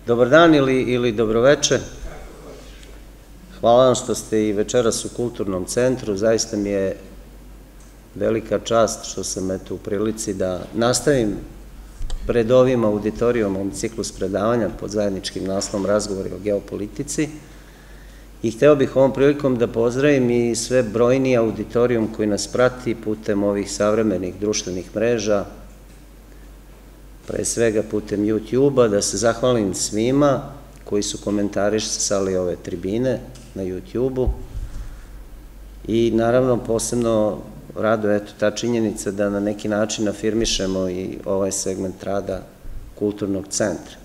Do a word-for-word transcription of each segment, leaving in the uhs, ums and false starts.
Dobar dan ili dobroveče. Hvala vam što ste i večeras u Kulturnom centru. Zaista mi je velika čast što sam eto u prilici da nastavim pred ovim auditorijumom ciklus predavanja pod zajedničkim naslovom Razgovori o geopolitici. I hteo bih ovom prilikom da pozdravim i sve brojniji auditorijum koji nas prati putem ovih savremenih društvenih mreža, pre svega putem YouTube-a, da se zahvalim svima koji su komentarisali ove tribine na YouTube-u i naravno posebno raduje eto ta činjenica da na neki način afirmišemo i ovaj segment rada Kulturnog centra.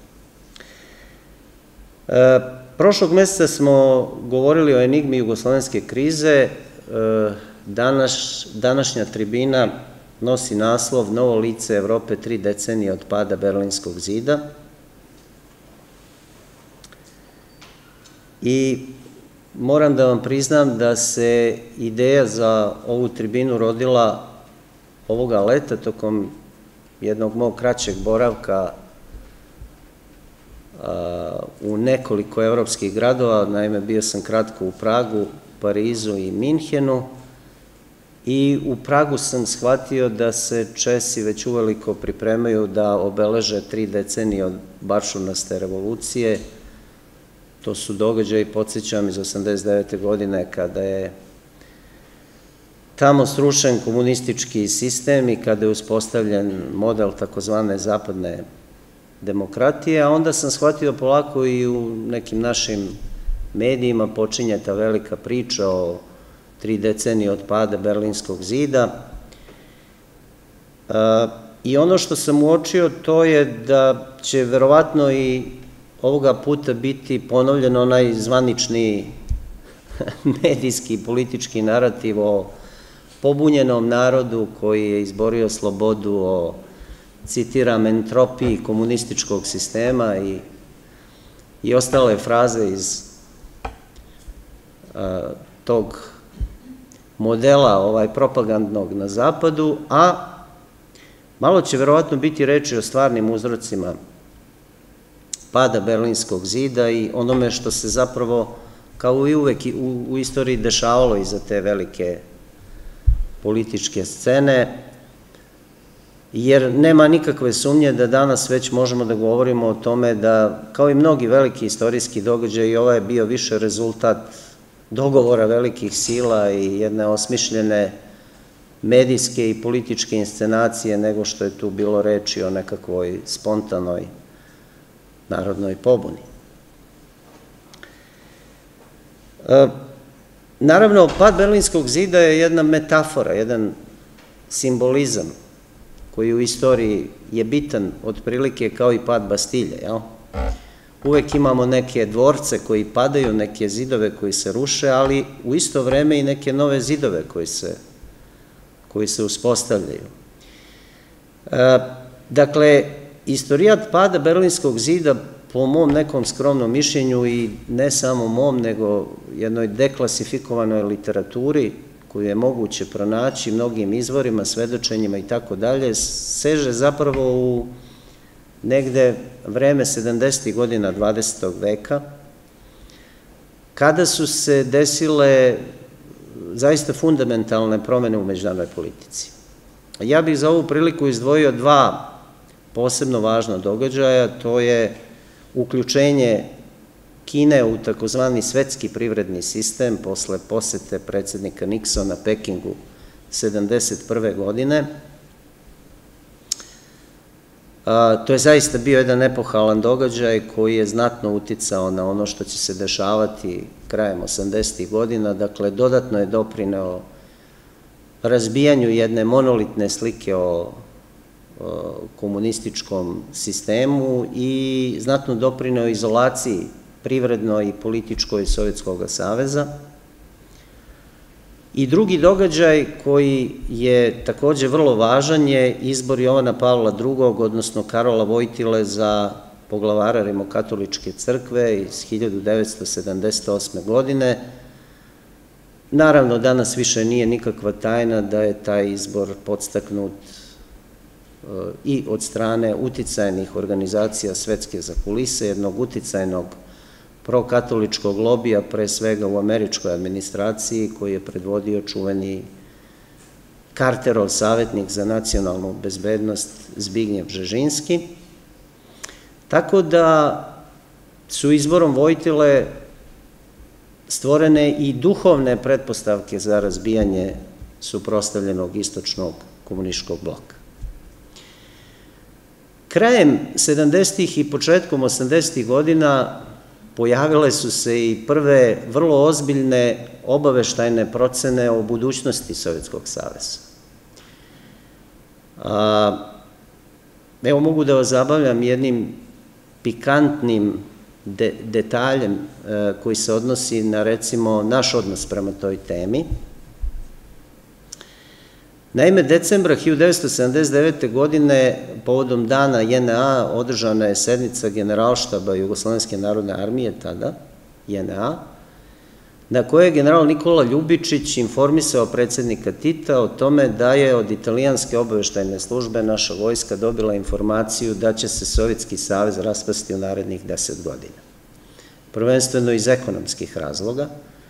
Prošlog meseca smo govorili o enigmi jugoslovenske krize. Današnja tribina nosi naslov Novo lice Evrope tri decenije od pada Berlinskog zida. I moram da vam priznam da se ideja za ovu tribinu rodila ovoga leta tokom jednog mog kraćeg boravka u nekoliko evropskih gradova. Naime, bio sam kratko u Pragu, Parizu i Minhenu i u Pragu sam shvatio da se Česi već uveliko pripremaju da obeleže tri decenije od Baršunaste revolucije. To su događaji, podsjećam, iz osamdeset devete godine kada je tamo srušen komunistički sistem i kada je uspostavljen model takozvane zapadne demokratije, a onda sam shvatio polako i u nekim našim medijima počinje ta velika priča o tri decenije od pada Berlinskog zida. I ono što sam uočio to je da će verovatno i ovoga puta biti ponovljen onaj zvanični medijski i politički narativ o pobunjenom narodu koji je izborio slobodu, o, citiram, entropiji komunističkog sistema i, i ostale fraze iz a, tog modela ovaj, propagandnog na zapadu, a malo će verovatno biti reči o stvarnim uzrocima pada Berlinskog zida i onome što se zapravo, kao i uvek u, u istoriji, dešavalo iza te velike političke scene, jer nema nikakve sumnje da danas već možemo da govorimo o tome da, kao i mnogi veliki istorijski događaji, ovaj je bio više rezultat dogovora velikih sila i jedne osmišljene medijske i političke inscenacije nego što je tu bilo reči o nekakvoj spontanoj narodnoj pobuni. Naravno, pad Berlinskog zida je jedna metafora, jedan simbolizam koji u istoriji je bitan otprilike kao i pad Bastilje, jel? Uvek imamo neke dvorce koji padaju, neke zidove koji se ruše, ali u isto vreme i neke nove zidove koji se, koji se uspostavljaju. Dakle, istorijat pada Berlinskog zida, po mom nekom skromnom mišljenju i ne samo mom, nego jednoj deklasifikovanoj literaturi koju je moguće pronaći mnogim izvorima, svedočenjima i tako dalje, seže zapravo u negde vreme sedamdesetih godina dvadesetog veka, kada su se desile zaista fundamentalne promene u međunarodnoj politici. Ja bih za ovu priliku izdvojio dva posebno važna događaja, to je uključenje Kine u takozvani svetski privredni sistem posle posete predsednika Niksona Pekingu sedamdeset prve godine. To je zaista bio jedan epohalan događaj koji je znatno uticao na ono što će se dešavati krajem osamdesetih godina, dakle dodatno je doprineo razbijanju jedne monolitne slike o komunističkom sistemu i znatno doprineo izolaciji privrednoj i političkoj Sovjetskog saveza. I drugi događaj koji je takođe vrlo važan je izbor Jovana Pavla drugog, odnosno Karola Vojtile za poglavara Rimokatoličke crkve iz hiljadu devetsto sedamdeset osme godine. Naravno, danas više nije nikakva tajna da je taj izbor podstaknut i od strane uticajnih organizacija svetske zakulise, jednog uticajnog prokatoličkog lobija, pre svega u američkoj administraciji, koji je predvodio čuveni Carterov savjetnik za nacionalnu bezbednost Zbignjev Bžežinski. Tako da su izborom Vojtile stvorene i duhovne pretpostavke za razbijanje suprotstavljenog istočnog komunističkog bloka. Krajem sedamdesetih i početkom osamdesetih godina pojavile su se i prve vrlo ozbiljne obaveštajne procene o budućnosti Sovjetskog saveza. Evo, mogu da vas zabavljam jednim pikantnim detaljem koji se odnosi na, recimo, naš odnos prema toj temi. Naime, decembra hiljadu devetsto sedamdeset devete. godine, povodom dana J N A, održana je sednica Generalštaba Jugoslovenske narodne armije, tada, J N A, na kojoj je general Nikola Ljubičić informisao predsjednika Tita o tome da je od italijanske obaveštajne službe naša vojska dobila informaciju da će se Sovjetski savez raspasti u narednih deset godina. Prvenstveno iz ekonomskih razloga.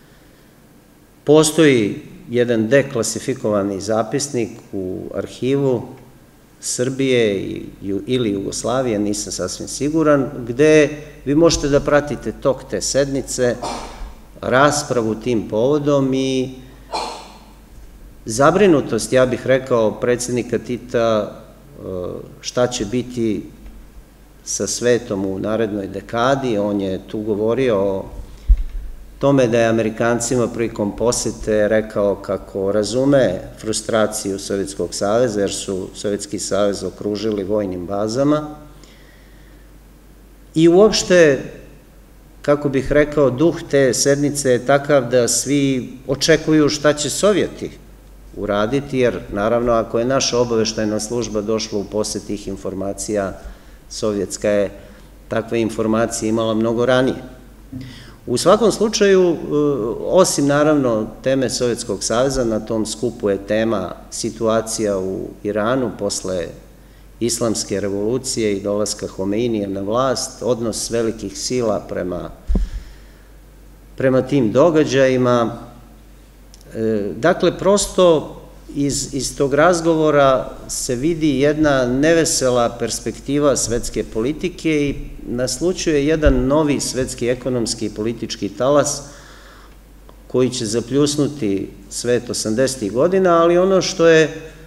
Postoji jedan deklasifikovani zapisnik u arhivu Srbije ili Jugoslavije, nisam sasvim siguran, gde vi možete da pratite tok te sednice, raspravu tim povodom i zabrinutost, ja bih rekao, predsjednika Tita šta će biti sa svetom u narednoj dekadi. On je tu govorio o tome da je Amerikancima prilikom posete rekao kako razume frustraciju Sovjetskog saveza, jer su Sovjetski savez okružili vojnim bazama. I uopšte, kako bih rekao, duh te sednice je takav da svi očekuju šta će Sovjeti uraditi, jer naravno ako je naša obaveštajna služba došla u posed tih informacija, Sovjetska je takve informacije imala mnogo ranije. U svakom slučaju, osim naravno teme Sovjetskog saveza, na tom skupu je tema situacija u Iranu posle islamske revolucije i dolaska Homeinija na vlast, odnos velikih sila prema, prema tim događajima. Dakle, prosto iz, iz tog razgovora se vidi jedna nevesela perspektiva svetske politike i naslućuje jedan novi svetski ekonomski i politički talas koji će zapljusnuti svet osamdesetih godina, ali ono što je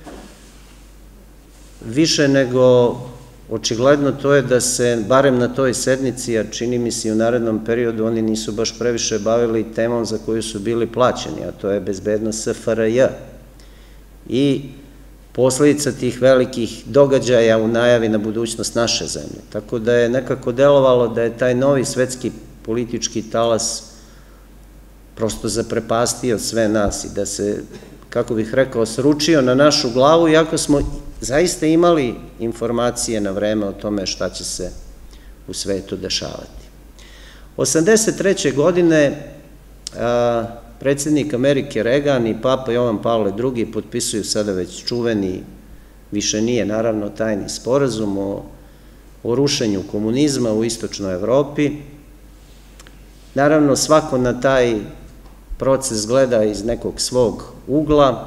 više nego očigledno to je da se, barem na toj sednici, a čini mi se i u narednom periodu, oni nisu baš previše bavili temom za koju su bili plaćeni, a to je bezbednost S F R J i posledica tih velikih događaja u najavi na budućnost naše zemlje. Tako da je nekako delovalo da je taj novi svetski politički talas prosto zaprepastio sve nas i da se, kako bih rekao, sručio na našu glavu, iako smo zaista imali informacije na vreme o tome šta će se u svetu dešavati. osamdeset treće. godine predsjednik Amerike Reagan i Papa Jovan Pavle drugi potpisuju sada već čuveni, više nije naravno tajni sporazum o, o rušenju komunizma u istočnoj Evropi. Naravno, svako na taj proces gleda iz nekog svog ugla.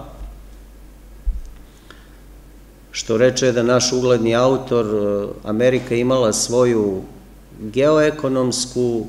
Što reče da naš ugledni autor, Amerika imala svoju geoekonomsku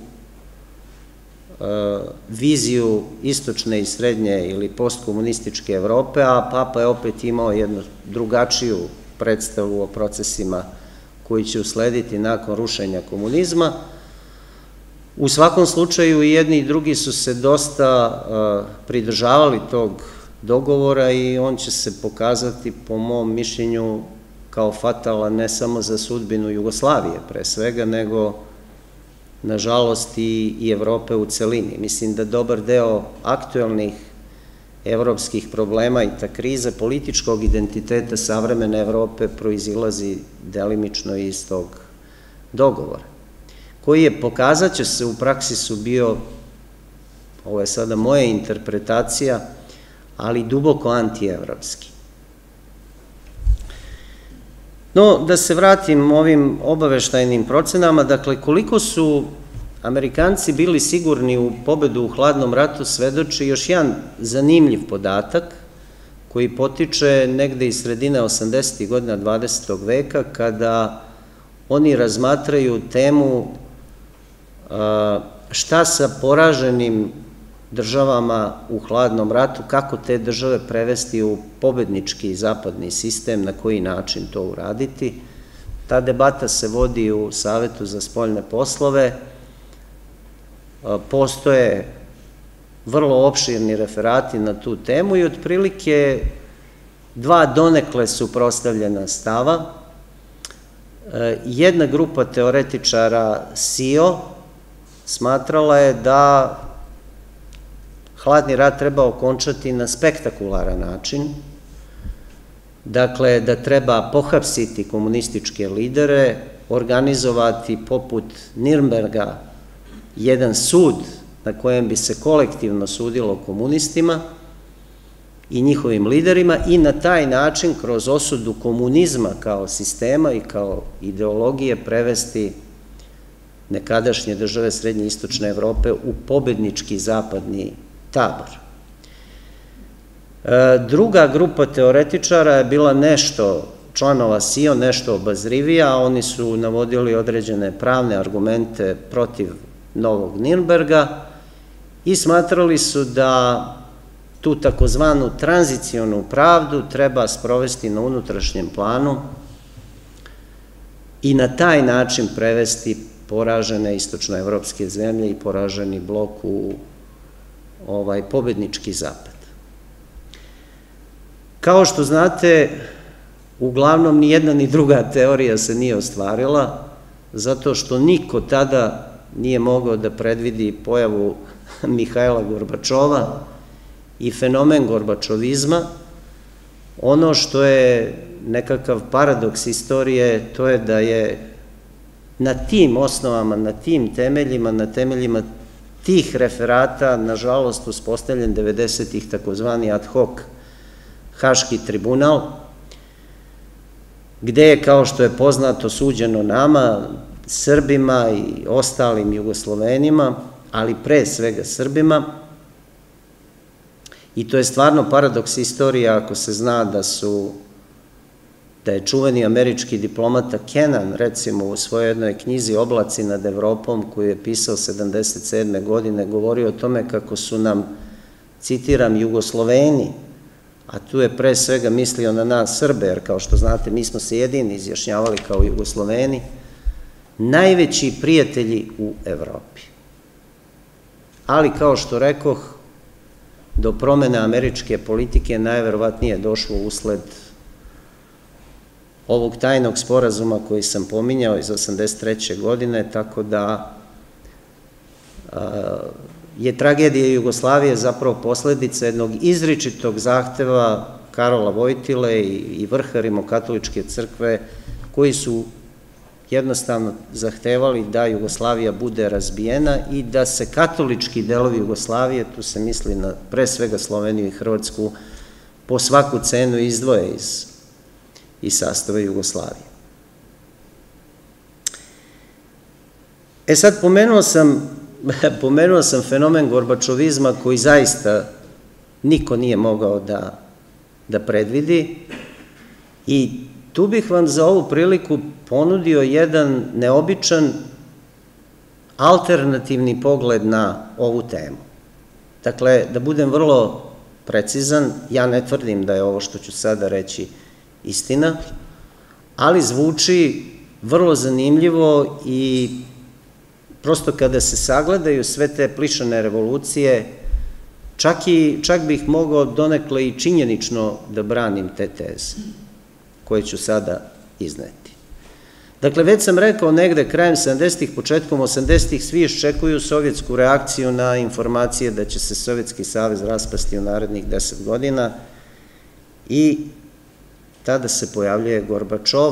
viziju istočne i srednje ili postkomunističke Evrope, a Papa je opet imao jednu drugačiju predstavu o procesima koji će uslediti nakon rušenja komunizma. U svakom slučaju i jedni i drugi su se dosta pridržavali tog dogovora i on će se pokazati, po mom mišljenju, kao fatalan ne samo za sudbinu Jugoslavije pre svega, nego nažalost i Evrope u celini. Mislim da dobar deo aktuelnih evropskih problema i ta kriza političkog identiteta savremene Evrope proizilazi delimično iz tog dogovora, koji je, pokazat će se, u praksi su bio, ovo je sada moja interpretacija, ali duboko antievropski. No, da se vratim ovim obaveštajnim procenama, dakle, koliko su Amerikanci bili sigurni u pobedu u hladnom ratu svedoči još jedan zanimljiv podatak koji potiče negde iz sredine osamdesetih godina dvadesetog veka, kada oni razmatraju temu šta sa poraženim državama u hladnom ratu, kako te države prevesti u pobednički zapadni sistem, na koji način to uraditi. Ta debata se vodi u Savetu za spoljne poslove. Postoje vrlo opširni referati na tu temu i otprilike dva donekle suprotstavljena stava. Jedna grupa teoretičara S I O smatrala je da hladni rat treba okončati na spektakularan način, dakle da treba pohapsiti komunističke lidere, organizovati poput Nirnberga jedan sud na kojem bi se kolektivno sudilo komunistima i njihovim liderima i na taj način kroz osudu komunizma kao sistema i kao ideologije prevesti nekadašnje države Srednje i Istočne Evrope u pobednički zapadni tabor. Druga grupa teoretičara je bila nešto, članova S I O, nešto obazrivija, oni su navodili određene pravne argumente protiv Novog Nirnberga i smatrali su da tu takozvanu tranzicionu pravdu treba sprovesti na unutrašnjem planu i na taj način prevesti poražene istočnoevropske zemlje i poraženi blok u ovaj pobednički zapad. Kao što znate, uglavnom ni jedna ni druga teorija se nije ostvarila, zato što niko tada nije mogao da predvidi pojavu Mihajla Gorbačova i fenomen gorbačovizma. Ono što je nekakav paradoks istorije, to je da je na tim osnovama, na tim temeljima, na temeljima tih referata, nažalost, uspostavljen devedesetih takozvani ad hoc Haški tribunal, gde je, kao što je poznato, suđeno nama, Srbima i ostalim Jugoslovenima, ali pre svega Srbima. I to je stvarno paradoks istorije ako se zna da su, da je čuveni američki diplomata Kennan, recimo, u svojoj jednoj knjizi Oblaci nad Evropom, koju je pisao sedamdeset sedme godine, govorio o tome kako su nam, citiram, Jugosloveni, a tu je pre svega mislio na nas Srbe, jer kao što znate, mi smo se jedini izjašnjavali kao Jugosloveni, najveći prijatelji u Evropi. Ali, kao što rekoh, do promene američke politike najverovatnije došlo usled ovog tajnog sporazuma koji sam pominjao iz osamdeset treće godine, tako da je tragedija Jugoslavije zapravo posledica jednog izričitog zahteva Karola Vojtile i vrha Rimokatoličke crkve, koji su jednostavno zahtevali da Jugoslavija bude razbijena i da se katolički delovi Jugoslavije, tu se misli na pre svega Sloveniju i Hrvatsku, po svaku cenu izdvoje iz, iz sastava Jugoslavije. E sad, pomenuo sam, pomenuo sam fenomen gorbačovizma koji zaista niko nije mogao da, da predvidi i tu bih vam za ovu priliku ponudio jedan neobičan alternativni pogled na ovu temu. Dakle, da budem vrlo precizan, ja ne tvrdim da je ovo što ću sada reći istina, ali zvuči vrlo zanimljivo i prosto kada se sagledaju sve te plišane revolucije, čak, i, čak bih mogao donekle i činjenično da branim te teze koje ću sada izneti. Dakle, već sam rekao negde krajem sedamdesetih, početkom osamdesetih, svi iščekuju sovjetsku reakciju na informacije da će se Sovjetski savez raspasti u narednih deset godina i tada se pojavljuje Gorbačov,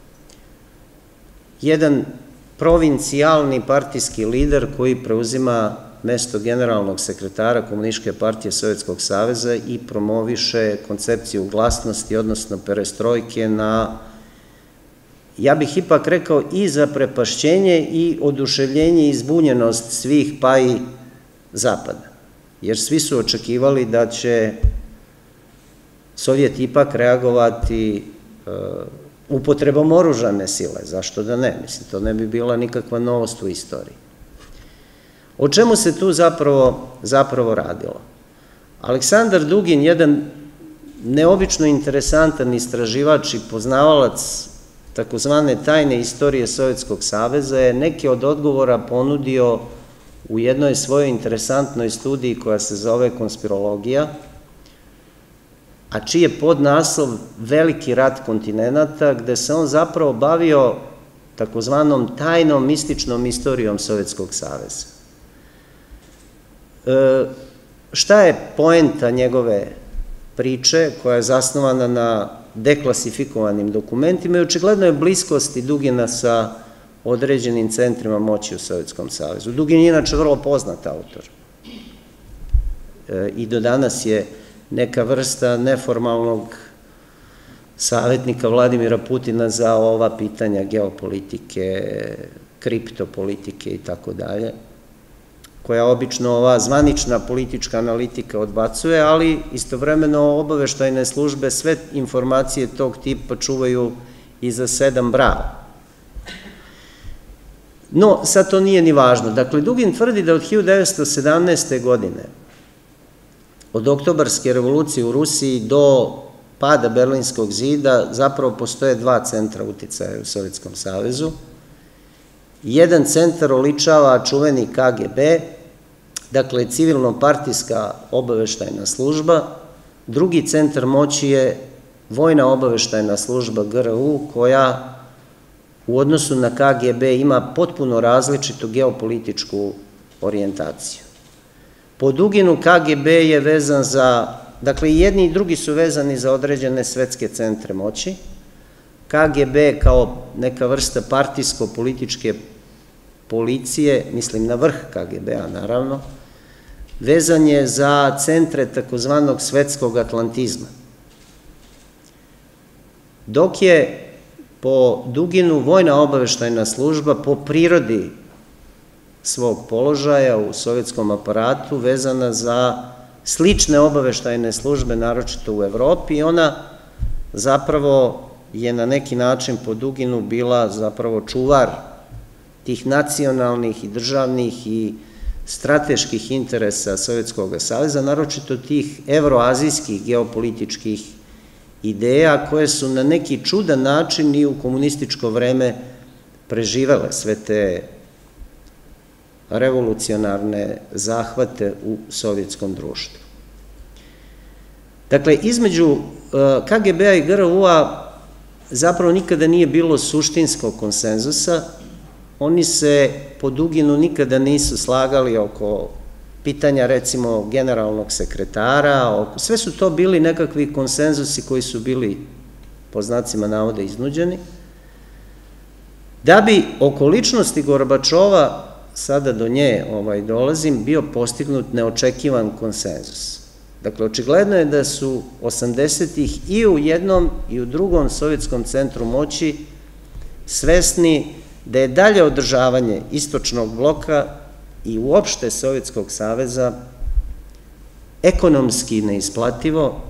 jedan provincijalni partijski lider koji preuzima mesto generalnog sekretara Komunističke partije Sovjetskog saveza i promoviše koncepciju glasnosti, odnosno perestrojke na ja bih ipak rekao i zaprepašćenje i oduševljenje i zbunjenost svih, pa i Zapada. Jer svi su očekivali da će Sovjet ipak reagovati upotrebom oružane sile. Zašto da ne? Mislim, to ne bi bila nikakva novost u istoriji. O čemu se tu zapravo radilo? Aleksandar Dugin, jedan neobično interesantan istraživač i poznavalac takozvane tajne istorije Sovjetskog saveza, je neke od odgovora ponudio u jednoj svojoj interesantnoj studiji koja se zove Konspirologija, a čiji je podnaslov Veliki rat kontinenata, gde se on zapravo bavio takozvanom tajnom mističnom istorijom Sovjetskog saveza. Šta je poenta njegove priče, koja je zasnovana na deklasifikovanim dokumentima, i očigledno je bliskosti Dugina sa određenim centrima moći u Sovjetskom savezu. Dugin je inače vrlo poznat autor i do danas je neka vrsta neformalnog savjetnika Vladimira Putina za ova pitanja geopolitike, kriptopolitike i tako dalje, koja obično ova zvanična politička analitika odbacuje, ali istovremeno obaveštajne službe sve informacije tog tipa čuvaju iza sedam brava. No, sad to nije ni važno. Dakle, Dugin tvrdi da od hiljadu devetsto sedamnaeste. godine, od Oktobarske revolucije u Rusiji do pada Berlinskog zida, zapravo postoje dva centra uticaja u Sovjetskom savezu. Jedan centar oličava čuveni K G B, dakle civilno-partijska obaveštajna služba, drugi centar moći je vojna obaveštajna služba G R U, koja u odnosu na K G B ima potpuno različitu geopolitičku orijentaciju. Po Duginu K G B je vezan za, dakle i jedni i drugi su vezani za određene svetske centre moći. K G B kao neka vrsta partijsko-političke policije, mislim na vrh K G B-a naravno, vezan je za centre takozvanog svetskog atlantizma. Dok je po Duginu vojna obaveštajna služba po prirodi svog položaja u sovjetskom aparatu vezana za slične obaveštajne službe, naročito u Evropi, i ona zapravo je na neki način po Duginu bila zapravo čuvar tih nacionalnih i državnih i strateških interesa Sovjetskog saveza, naročito tih evroazijskih geopolitičkih ideja koje su na neki čudan način i u komunističko vreme preživele sve te revolucionarne zahvate u sovjetskom društvu. Dakle, između K G B-a i G R U-a zapravo nikada nije bilo suštinskog konsenzusa. Oni se po Duginu nikada nisu slagali oko pitanja, recimo, generalnog sekretara, sve su to bili nekakvi konsenzusi koji su bili, po znacima navoda, iznuđeni, da bi oko ličnosti Gorbačova, sada do nje dolazim, bio postignut neočekivan konsenzus. Dakle, očigledno je da su osamdesetih i u jednom i u drugom sovjetskom centru moći svesni da je dalje održavanje istočnog bloka i uopšte Sovjetskog saveza ekonomski neisplativo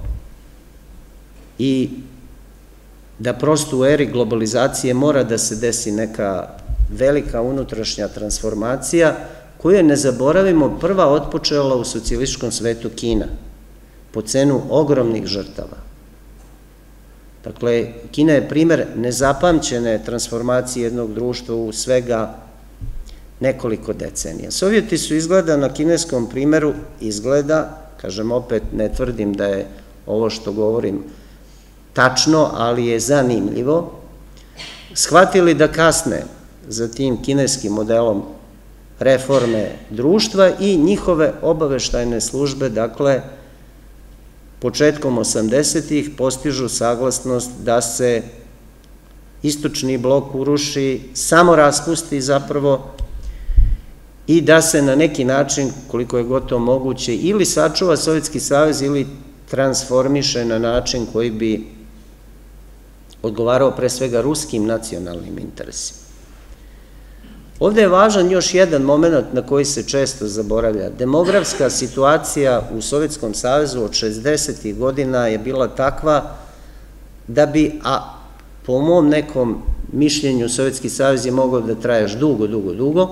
i da prosto u eri globalizacije mora da se desi neka velika unutrašnja transformacija koju je, ne zaboravimo, prva otpočela u socijalističkom svetu Kina po cenu ogromnih žrtava. Dakle, Kina je primer nezapamćene transformacije jednog društva u svega nekoliko decenija. Sovjeti su, izgleda, na kineskom primeru, izgleda, kažem opet, ne tvrdim da je ovo što govorim tačno, ali je zanimljivo, shvatili da kasne za tim kineskim modelom reforme društva i njihove obaveštajne službe, dakle, početkom osamdesetih postižu saglasnost da se istočni blok uruši, samo raspusti zapravo i da se na neki način, koliko je gotovo moguće, ili sačuva Sovjetski savez ili transformiše na način koji bi odgovarao pre svega ruskim nacionalnim interesima. Ovde je važan još jedan moment na koji se često zaboravlja. Demografska situacija u Sovjetskom savezu od šezdesetih godina je bila takva da bi, a po mom nekom mišljenju, Sovjetski savez je mogao da traje još dugo, dugo, dugo.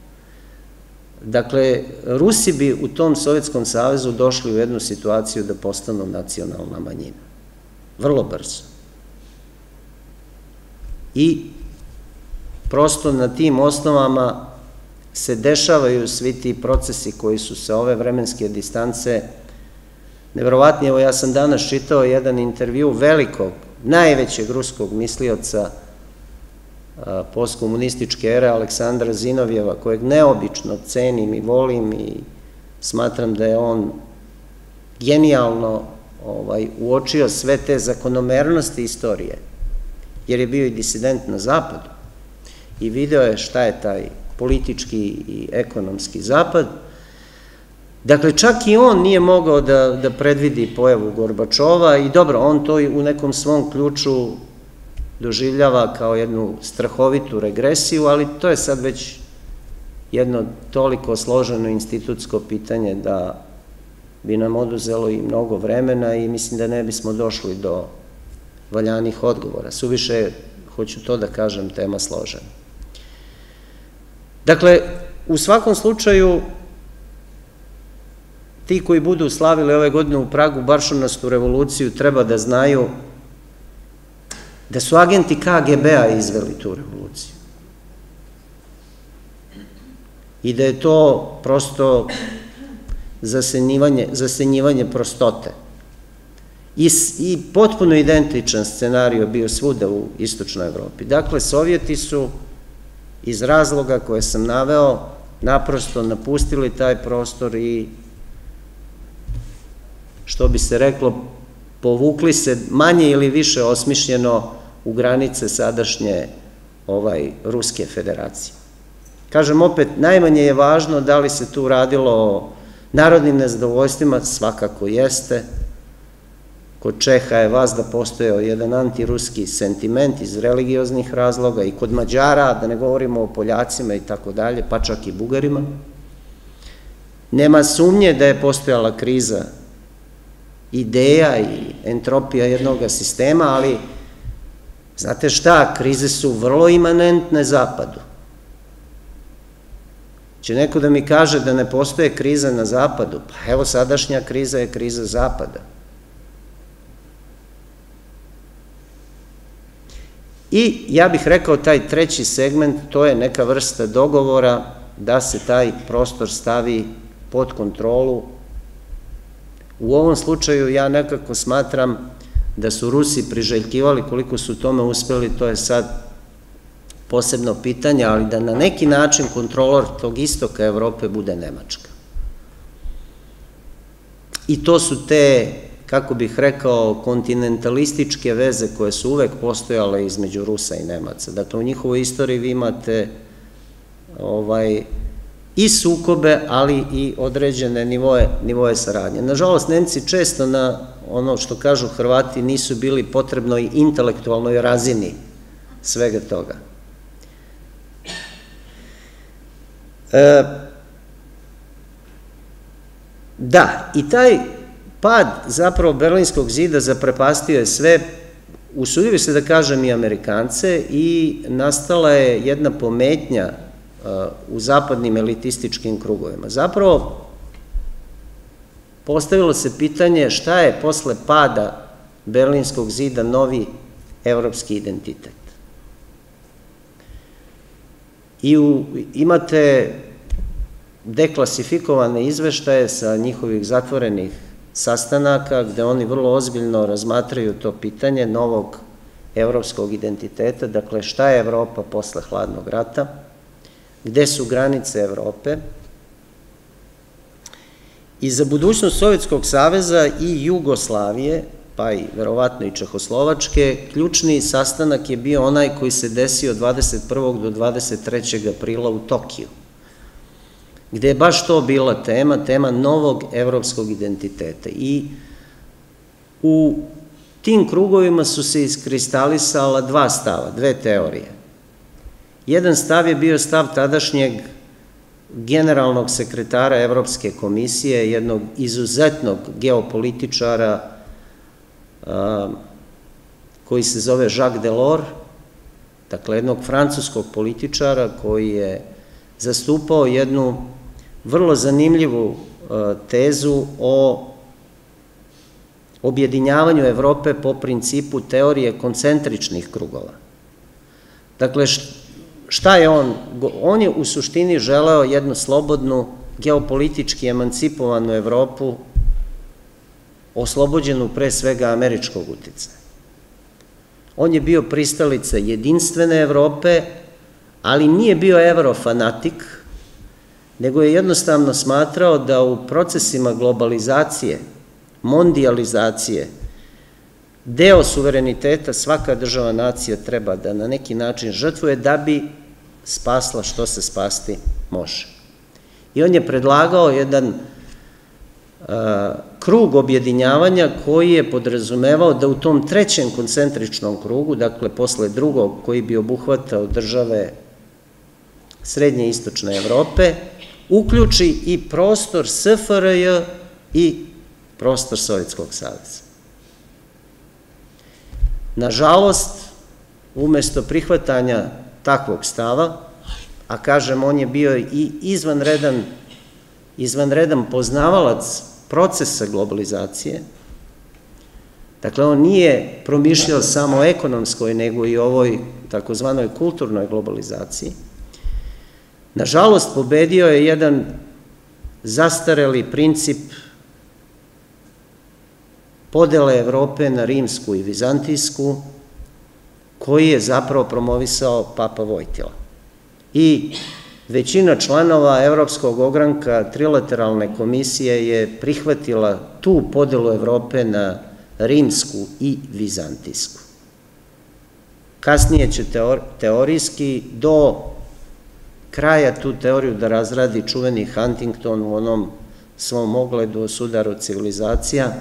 Dakle, Rusi bi u tom Sovjetskom savezu došli u jednu situaciju da postanu nacionalna manjina. Vrlo brzo. I prosto na tim osnovama se dešavaju svi ti procesi koji su sa ove vremenske distance nevjerovatni. Evo, ja sam danas čitao jedan intervju velikog, najvećeg ruskog mislioca postkomunističke ere, Aleksandra Zinovjeva, kojeg neobično cenim i volim i smatram da je on genijalno uočio sve te zakonomernosti istorije, jer je bio i disident na zapadu i video je šta je taj politički i ekonomski zapad. Dakle, čak i on nije mogao da predvidi pojavu Gorbačova i dobro, on to u nekom svom ključu doživljava kao jednu strahovitu regresiju, ali to je sad već jedno toliko složeno institutsko pitanje da bi nam oduzelo i mnogo vremena i mislim da ne bismo došli do valjanih odgovora. Suviše, hoću to da kažem, tema složena. Dakle, u svakom slučaju, ti koji budu slavili ove godine u Pragu Baršunastu revoluciju treba da znaju da su agenti K G B-a izveli tu revoluciju. I da je to prosto zasenjivanje prostote. I potpuno identičan scenario bio svuda u istočnoj Evropi. Dakle, Sovjeti su iz razloga koje sam naveo naprosto napustili taj prostor i, što bi se reklo, povukli se manje ili više osmišljeno u granice sadašnje Ruske federacije. Kažem opet, najmanje je važno da li se tu radilo o narodnim nezadovoljstvima, svakako jeste. Kod Čeha je vazda postojao jedan antiruski sentiment iz religioznih razloga i kod Mađara, da ne govorimo o Poljacima i tako dalje, pa čak i Bugarima. Nema sumnje da je postojala kriza ideja i entropija jednog sistema, ali znate šta, krize su vrlo imanentne Zapadu. Će neko da mi kaže da ne postoje kriza na Zapadu? Pa evo, sadašnja kriza je kriza Zapada. I ja bih rekao taj treći segment, to je neka vrsta dogovora da se taj prostor stavi pod kontrolu. U ovom slučaju ja nekako smatram da su Rusi priželjkivali, koliko su tome uspeli, to je sad posebno pitanje, ali da na neki način kontrolor tog istoka Evrope bude Nemačka. I to su te, kako bih rekao, kontinentalističke veze koje su uvek postojale između Rusa i Nemaca. Dakle, u njihovoj istoriji vi imate i sukobe, ali i određene nivoje saradnje. Nažalost, Nemci često na ono što kažu Hrvati nisu bili potrebnoj intelektualnoj razini svega toga. Da, i taj pad zapravo Berlinskog zida zaprepastio je sve, usudio bih se da kažem i Amerikance, i nastala je jedna pometnja u zapadnim elitističkim krugovima. Zapravo, postavilo se pitanje šta je posle pada Berlinskog zida novi evropski identitet. I imate deklasifikovane izveštaje sa njihovih zatvorenih sastanaka, gde oni vrlo ozbiljno razmatraju to pitanje novog evropskog identiteta, dakle šta je Evropa posle hladnog rata, gde su granice Evrope. I za budućnost Sovjetskog saveza i Jugoslavije, pa i verovatno i Čehoslovačke, ključni sastanak je bio onaj koji se desio dvadeset prvog do dvadeset trećeg aprila u Tokiju, gde je baš to bila tema, tema novog evropskog identiteta. I u tim krugovima su se iskristalisala dva stava, dve teorije. Jedan stav je bio stav tadašnjeg generalnog sekretara Evropske komisije, jednog izuzetnog geopolitičara koji se zove Jacques Delors, dakle jednog francuskog političara koji je zastupao jednu vrlo zanimljivu tezu o objedinjavanju Evrope po principu teorije koncentričnih krugova. Dakle, šta je on? On je u suštini želeo jednu slobodnu, geopolitički emancipovanu Evropu, oslobođenu pre svega američkog uticaja. On je bio pristalica jedinstvene Evrope, ali nije bio evrofanatik, nego je jednostavno smatrao da u procesima globalizacije, mondijalizacije, deo suvereniteta svaka država nacija treba da na neki način žrtvuje da bi spasla što se spasti može. I on je predlagao jedan krug objedinjavanja koji je podrazumevao da u tom trećem koncentričnom krugu, dakle posle drugog koji bi obuhvatao države srednje i istočne Evrope, uključi i prostor S F R J i prostor Sovjetskog saveza. Nažalost, umesto prihvatanja takvog stava, a kažem, on je bio i izvanredan, izvanredan poznavalac procesa globalizacije, dakle, on nije promišljao samo o ekonomskoj, nego i o ovoj takozvanoj kulturnoj globalizaciji. Nažalost, pobedio je jedan zastareli princip podele Evrope na rimsku i vizantijsku, koji je zapravo promovisao Papa Vojtila. I većina članova Evropskog ogranka trilateralne komisije je prihvatila tu podelu Evrope na rimsku i vizantijsku. Kasnije će teorijski do kraja tu teoriju da razradi čuveni Huntington u onom svom ogledu o sudaru civilizacija.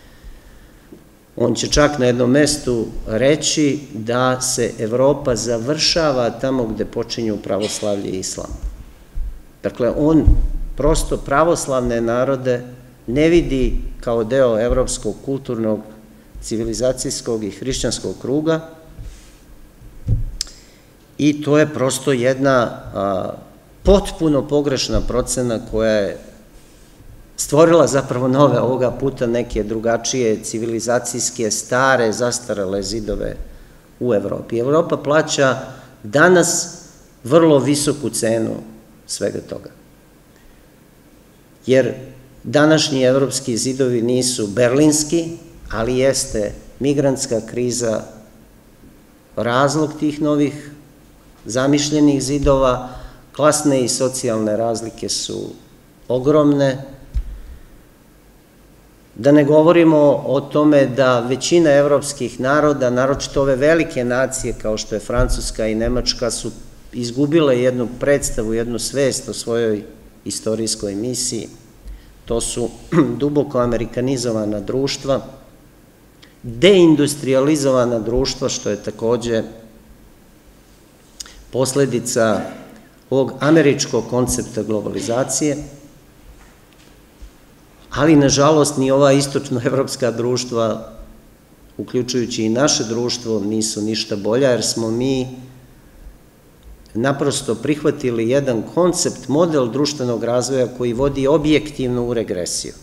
On će čak na jednom mestu reći da se Evropa završava tamo gde počinju pravoslavlje i islam. Dakle, on prosto pravoslavne narode ne vidi kao deo evropskog kulturnog, civilizacijskog i hrišćanskog kruga i to je prosto jedna potpuno pogrešna procena koja je stvorila zapravo nove ovoga puta neke drugačije civilizacijske, stare, zastarele zidove u Evropi. Evropa plaća danas vrlo visoku cenu svega toga. Jer današnji evropski zidovi nisu berlinski, ali jeste migrantska kriza razlog tih novih zamišljenih zidova, klasne i socijalne razlike su ogromne. Da ne govorimo o tome da većina evropskih naroda, naročito ove velike nacije kao što je Francuska i Nemačka, su izgubile jednu predstavu, jednu svest o svojoj istorijskoj misiji. To su duboko amerikanizovana društva, deindustrializovana društva, što je takođe posledica ovog američkog koncepta globalizacije, ali nažalost ni ova istočnoevropska društva, uključujući i naše društvo, nisu ništa bolja, jer smo mi naprosto prihvatili jedan koncept, model društvenog razvoja koji vodi objektivno u regresiju.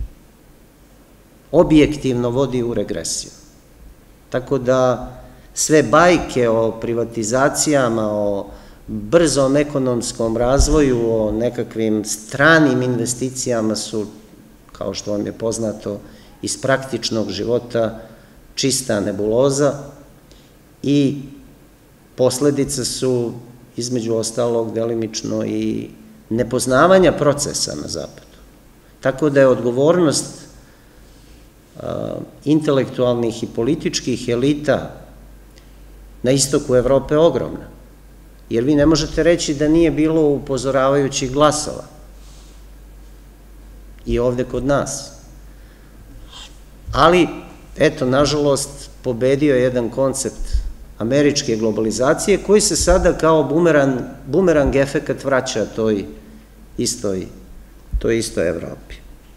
Objektivno vodi u regresiju. Tako da sve bajke o privatizacijama, o brzom ekonomskom razvoju, o nekakvim stranim investicijama su, kao što vam je poznato, iz praktičnog života čista nebuloza i posledice su, između ostalog, delimično i nepoznavanja procesa na zapadu. Tako da je odgovornost intelektualnih i političkih elita na istoku Evrope ogromna. Jer vi ne možete reći da nije bilo upozoravajućih glasova. I ovde kod nas. Ali eto, nažalost, pobedio jedan koncept američke globalizacije koji se sada kao bumerang, bumerang efekat vraća toj istoj, toj istoj Evropi.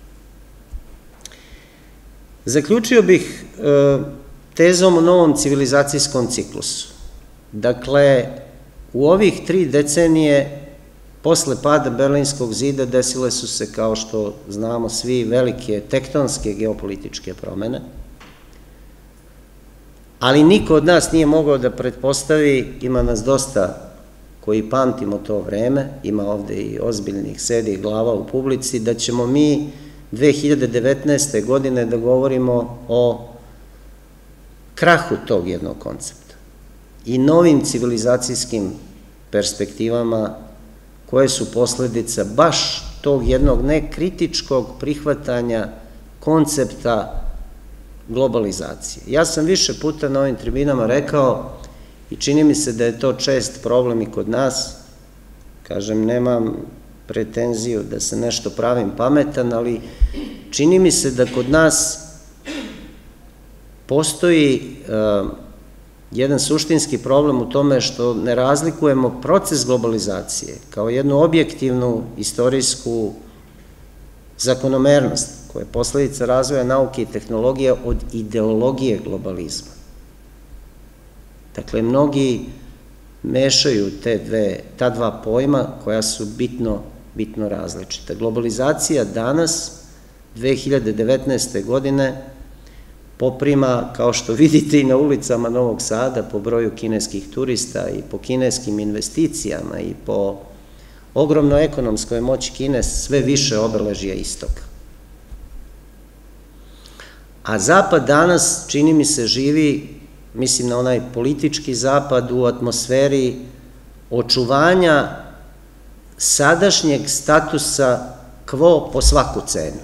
Zaključio bih e, tezom o novom civilizacijskom ciklusu. Dakle, u ovih tri decenije posle pada Berlinskog zida desile su se, kao što znamo svi, velike tektonske geopolitičke promene, ali niko od nas nije mogao da pretpostavi, ima nas dosta koji pamtimo to vreme, ima ovde i ozbiljnih sedih glava u publici, da ćemo mi dve hiljade devetnaeste. godine da govorimo o krahu tog jednog koncepta i novim civilizacijskim perspektivama koje su posledica baš tog jednog nekritičkog prihvatanja koncepta globalizacije. Ja sam više puta na ovim tribinama rekao i čini mi se da je to čest problem i kod nas, kažem, nemam pretenziju da se nešto pravim pametan, ali čini mi se da kod nas postoji jedan suštinski problem u tome što ne razlikujemo proces globalizacije kao jednu objektivnu istorijsku zakonomernost koja je posledica razvoja nauke i tehnologije od ideologije globalizma. Dakle, mnogi mešaju te dve, ta dva pojma koja su bitno, bitno različita. Globalizacija danas, dve hiljade devetnaeste. godine, poprima, kao što vidite i na ulicama Novog Sada, po broju kineskih turista i po kineskim investicijama i po ogromnoj ekonomskoj moći Kine, sve više obeležija istoka. A Zapad danas, čini mi se, živi, mislim na onaj politički Zapad, u atmosferi očuvanja sadašnjeg statusa quo po svaku cenu.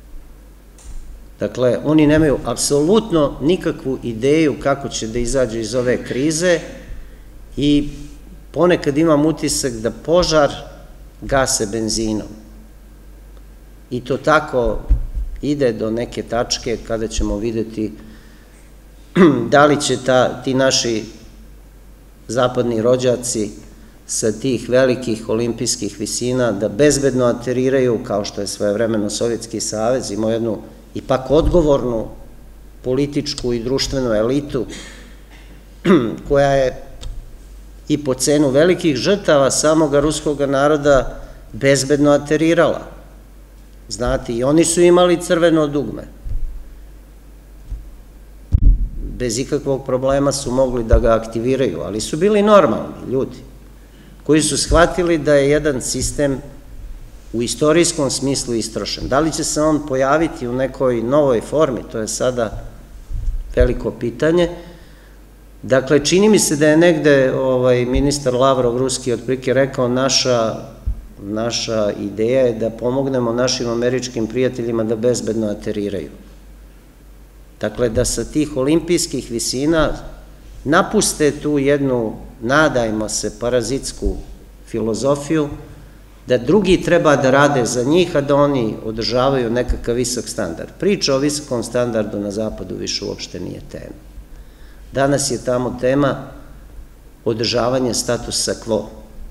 Dakle, oni nemaju apsolutno nikakvu ideju kako će da izađu iz ove krize i ponekad imam utisak da požar gase benzinom. I to tako ide do neke tačke kada ćemo videti da li će ta, ti naši zapadni rođaci sa tih velikih olimpijskih visina da bezbedno ateriraju, kao što je svojevremeno Sovjetski savez imao jednu ipak odgovornu političku i društvenu elitu koja je i po cenu velikih žrtava samoga ruskog naroda bezbedno aterirala. Znate, i oni su imali crveno dugme. Bez ikakvog problema su mogli da ga aktiviraju, ali su bili normalni ljudi koji su shvatili da je jedan sistem u istorijskom smislu istrošen. Da li će se on pojaviti u nekoj novoj formi, to je sada veliko pitanje. Dakle, čini mi se da je negde ministar Lavrov ruski otprilike rekao naša ideja je da pomognemo našim američkim prijateljima da bezbedno ateriraju. Dakle, da sa tih olimpijskih visina napuste tu jednu, nadajmo se, parazitsku filozofiju, da drugi treba da rade za njih, a da oni održavaju nekakav visok standard. Priča o visokom standardu na Zapadu više uopšte nije tema. Danas je tamo tema održavanje statusa quo.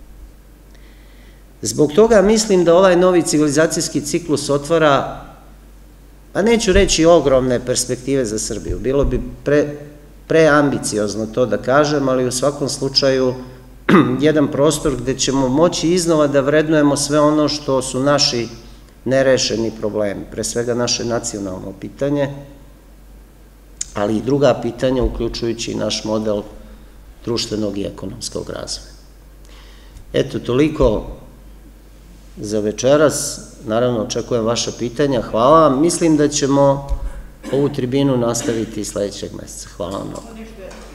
Zbog toga mislim da ovaj novi civilizacijski ciklus otvara, a neću reći ogromne perspektive za Srbiju, bilo bi preambiciozno to da kažem, ali u svakom slučaju jedan prostor gde ćemo moći iznova da vrednujemo sve ono što su naši nerešeni problemi, pre svega naše nacionalno pitanje, ali i druga pitanja, uključujući i naš model društvenog i ekonomskog razvoja. Eto, toliko za večeras. Naravno, očekujem vaša pitanja. Hvala vam. Mislim da ćemo ovu tribinu nastaviti sledećeg meseca. Hvala vam mnogo.